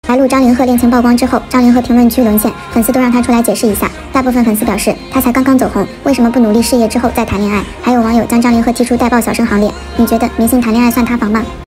白鹿张凌赫恋情曝光之后，张凌赫评论区沦陷，粉丝都让他出来解释一下。大部分粉丝表示，他才刚刚走红，为什么不努力事业之后再谈恋爱？还有网友将张凌赫踢出带爆小生行列。你觉得明星谈恋爱算塌房吗？